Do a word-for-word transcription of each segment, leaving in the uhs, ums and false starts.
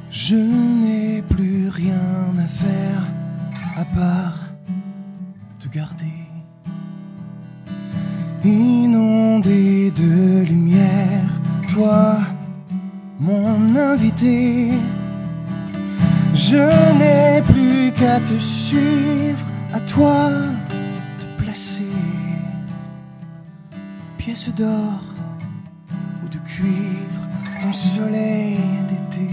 Je n'ai plus rien à faire à part te garder, inondé de lumière, toi, mon invité. Je n'ai plus qu'à te suivre, à toi de placer pièce d'or ou de cuivre, ton soleil d'été.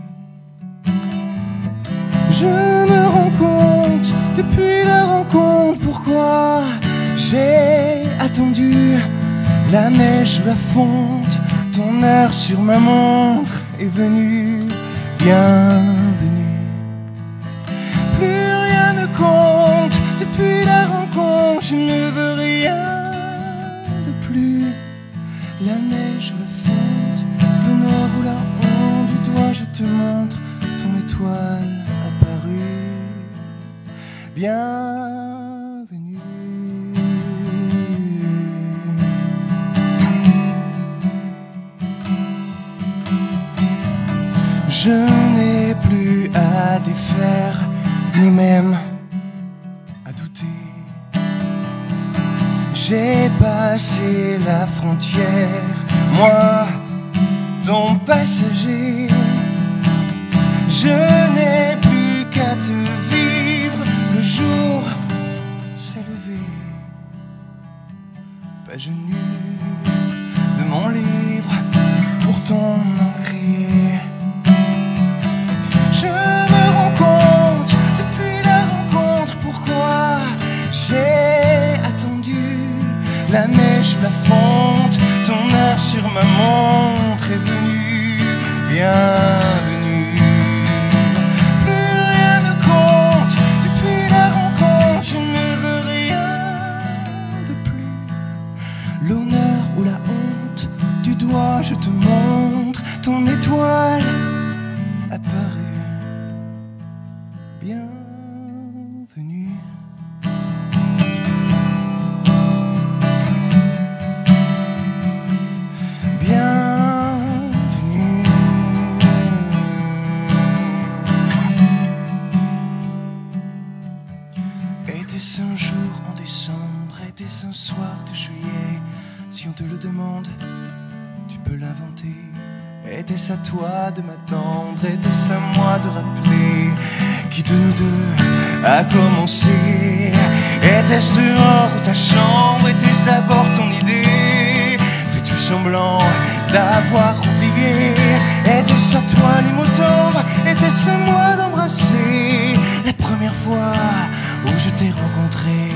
Je me rends compte, depuis la rencontre, pourquoi j'ai attendu la neige ou la fonte. Ton heure sur ma montre est venue, bienvenue. Plus rien ne compte, depuis la rencontre, je ne veux rien de plus. La neige ou la fonte, le nord ou la honte, du doigt je te montre ton étoile apparue. Bienvenue. Je n'ai plus à défaire, ni même à douter. J'ai passé la frontière, moi, ton passager. Je n'ai plus qu'à te vivre, le jour s'est levé. Page nue de mon livre, pour ton encrier. Je me rends compte, depuis la rencontre, pourquoi j'ai attendu la neige ou la fonte. Ton heure sur ma montre est venue, bienvenue. Plus rien ne compte, depuis la rencontre, je ne veux rien de plus. L'honneur ou la honte, du doigt je te montre ton étoile apparue. Bienvenue. Bienvenue. Était-ce un jour en décembre, était-ce un soir de juillet? Si on te le demande, tu peux l'inventer. Était-ce à toi de m'attendre, était-ce à moi de rappeler qui de nous deux a commencé? Était-ce dehors ou ta chambre, était-ce d'abord ton idée? Fais-tu semblant d'avoir oublié? Était-ce à toi les mots tendres, était-ce à moi d'embrasser la première fois où je t'ai rencontré?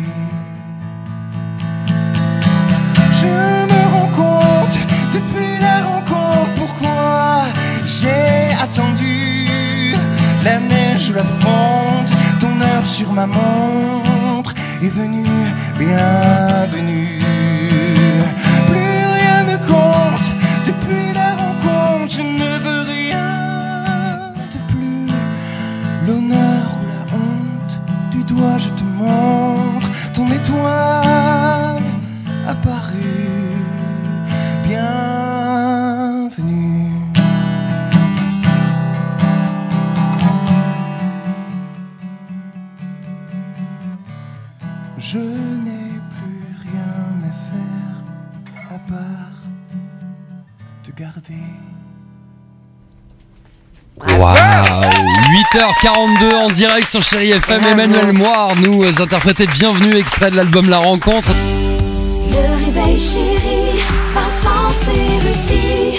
Je me rends compte, depuis la rencontre, pourquoi j'ai attendu la neige ou la fonte. Ton heure sur ma montre est venue, bienvenue. Plus rien ne compte, depuis la rencontre, je ne veux rien de plus. L'honneur ou la honte, du doigt je te montre ton étoile apparue. Bienvenue. Je n'ai plus rien à faire à part te garder. Waouh, huit heures quarante-deux en direct sur Chérie F M. Emmanuel Moire nous interprétait Bienvenue, extrait de l'album La Rencontre. Le réveil chéri, Vincent, c'est Rudy.